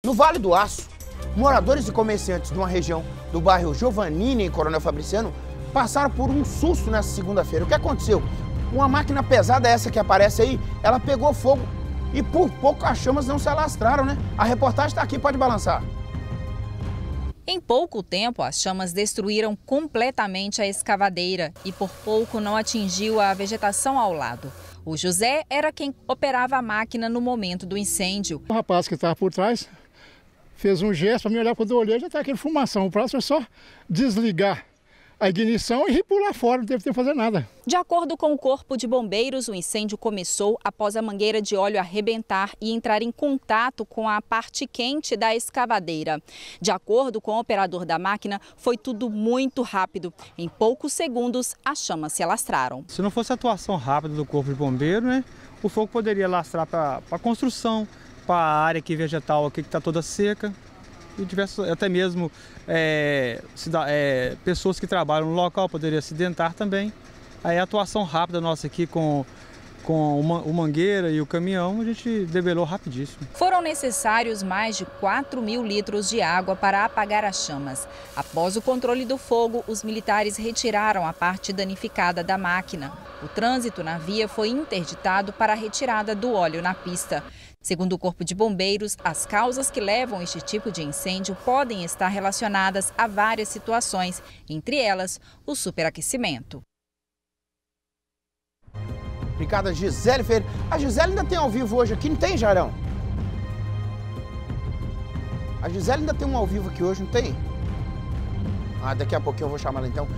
No Vale do Aço, moradores e comerciantes de uma região do bairro Giovannini, em Coronel Fabriciano, passaram por um susto nessa segunda-feira. O que aconteceu? Uma máquina pesada, essa que aparece aí, ela pegou fogo e por pouco as chamas não se alastraram, né? A reportagem está aqui, pode balançar. Em pouco tempo, as chamas destruíram completamente a escavadeira e por pouco não atingiu a vegetação ao lado. O José era quem operava a máquina no momento do incêndio. O rapaz que estava por trás fez um gesto para me olhar, quando eu olhei já está aquele fumação. O próximo é só desligar a ignição e pular fora, não teve tempo de fazer nada. De acordo com o Corpo de Bombeiros, o incêndio começou após a mangueira de óleo arrebentar e entrar em contato com a parte quente da escavadeira. De acordo com o operador da máquina, foi tudo muito rápido. Em poucos segundos, as chamas se alastraram. Se não fosse a atuação rápida do Corpo de Bombeiros, né, o fogo poderia alastrar para a construção, para a área aqui vegetal aqui que está toda seca. E diversos, até mesmo pessoas que trabalham no local poderiam acidentar também. Aí a atuação rápida nossa aqui com o mangueira e o caminhão, a gente debelou rapidíssimo. Foram necessários mais de 4.000 litros de água para apagar as chamas. Após o controle do fogo, os militares retiraram a parte danificada da máquina. O trânsito na via foi interditado para a retirada do óleo na pista. Segundo o Corpo de Bombeiros, as causas que levam a este tipo de incêndio podem estar relacionadas a várias situações, entre elas o superaquecimento. Obrigada, Gisele Ferreira. A Gisele ainda tem ao vivo hoje aqui, não tem, Jarão? A Gisele ainda tem um ao vivo aqui hoje, não tem? Daqui a pouquinho eu vou chamar ela então.